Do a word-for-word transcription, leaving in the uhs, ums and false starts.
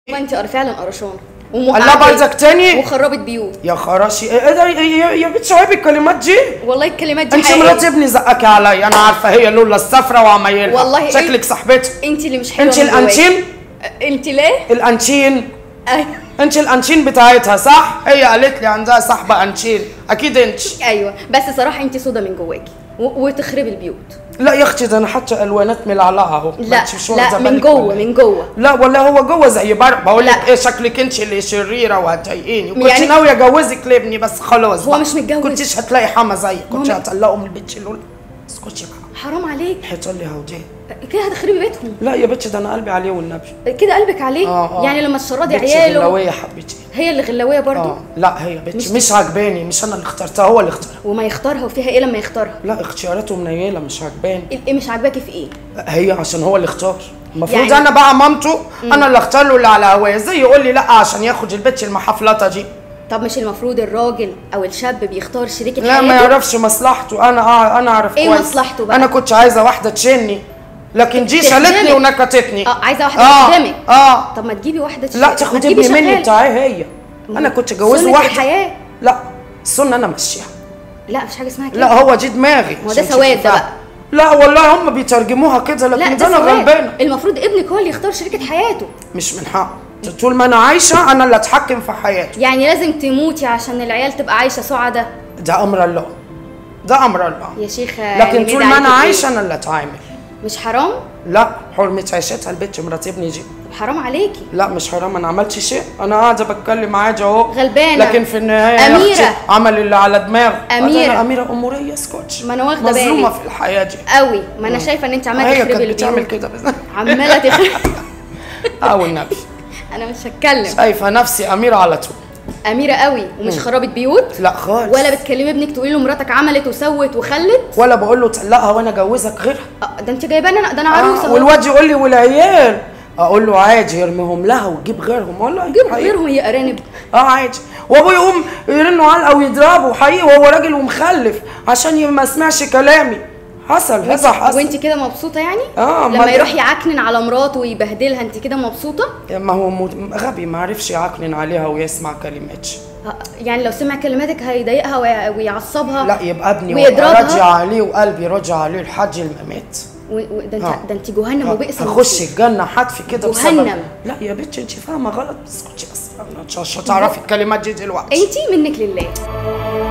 ما انت فعلا قرشانه الله بايظك تاني وخربت بيوت يا خراشي. ايه ده يا بنت شويه الكلمات دي؟ والله الكلمات دي انت مرات ابني زقك عليا، انا عارفه هي لولا السفره وعمايلها والله شكلك إيه؟ صاحبتها انت اللي مش حلوه. انت الانشين. انت ليه؟ الانشين. ايوه انت الانشين بتاعتها صح؟ هي قالت لي عندها صاحبه انشين، اكيد انت. ايوه بس صراحه انت سودا من جواكي وتخربي البيوت. لا يا اختي ده انا حتى الوانات ملعلعه اهو. لا لا من جوه من جوه. لا ولا هو جوه زي بره. بقول لك ايه شكلك انت اللي شريره وهتضايقيني. كنت يعني ناويه اجوزك لابني بس خلاص هو بقى. مش متجوز. كنتيش هتلاقي حما زيك، كنت هتطلقوا من البيت شلول. اسكتي بقى حرام عليك. حيطه لي هوديه كده هتخربي بيتهم. لا يا بنتي ده انا قلبي عليه والنبي. كده قلبك عليه؟ آه آه. يعني لما تشردي عياله. غلاويه حبيبتي. هي اللي غلاويه برضه؟ آه. لا هي بنتي مش, مش عجباني، مش انا اللي اخترتها هو اللي اختارها. وما يختارها وفيها ايه لما يختارها؟ لا اختياراته منيله مش عجباني. ايه مش عاجباكي في ايه؟ هي عشان هو اللي اختار. المفروض يعني انا بقى مامته مم. انا اللي اختار له اللي على هواه، زي يقول لي لا عشان ياخد البت المحفلطه دي. طب مش المفروض الراجل او الشاب بيختار شريكه لا حياته؟ ما يعرفش مصلحته. انا اه انا اعرف ايه كويس. مصلحته بقى؟ انا كنت عايزه واحده تشيلني لكن دي شالتني ونكتتني. اه عايزه واحده تخدمك. اه اه طب ما تجيبي واحده تشيل. لا تاخد ابني مني بتاعي هي. انا كنت اتجوزه واحده. الحياه. لا السنه انا ماشيها. لا مفيش حاجه اسمها كده. لا هو دي دماغي. هو ده سواد ده بقى. لا والله هم بيترجموها كده لكن ده انا غلبانه. المفروض ابنك هو اللي يختار شريكه حياته. مش من حقه. طول ما انا عايشه انا اللي اتحكم في حياته. يعني لازم تموتي عشان العيال تبقى عايشه سعداء؟ ده امر الله. ده امر الله يا شيخه. لكن طول ما انا عايشه انا اللي اتعامل. مش حرام؟ لا حرمه عيشتها البت مرات ابني دي. حرام عليكي. لا مش حرام، انا عملتش شيء، انا قاعده بتكلم عادي اهو غلبانه. لكن في النهايه اميره عمل اللي على دماغه. اميره انا اميره اموريه اسكتش. ما انا واخده بالي مظلومه في الحياه دي قوي. ما انا شايفه ان انت عماله تخربي البيوت. هي كانت بتعمل كده بس عماله تخربي. اه والنبي انا مش هتكلم. شايفه نفسي اميره على طول. اميره قوي ومش خرابه بيوت؟ لا خالص. ولا بتكلمي ابنك تقولي له مراتك عملت وسوت وخلت؟ ولا بقول له طلقها وانا اجوزك غيرها. اه ده انت جايباني انا، ده انا عروسه. آه والواد يقول لي والعيال اقول له عادي يرميهم لها وتجيب غيرهم. والله جيب غيرهم يا ارانب. اه عادي. وابوه يقوم يرنوا علقه ويضربه حقيقي وهو راجل ومخلف عشان ما سمعش كلامي. حصل هذا حصل. وانت كده مبسوطه يعني؟ اه لما يروح يعكنن على مراته ويبهدلها انت كده مبسوطه؟ ما هو غبي ما عرفش يعكنن عليها ويسمع كلماتش. يعني لو سمع كلماتك هيضايقها ويعصبها؟ لا يبقى ابني ويضربها راجع عليه وقلبي راجع عليه لحد الممات. ده انت ده انت جهنم وبئس المصير. هخش الجنه حتفي كده جهنم. لا يا بنتي انت فاهمه غلط. اسكتي بس مش هتعرفي الكلمات دي دلوقتي. انت منك لله.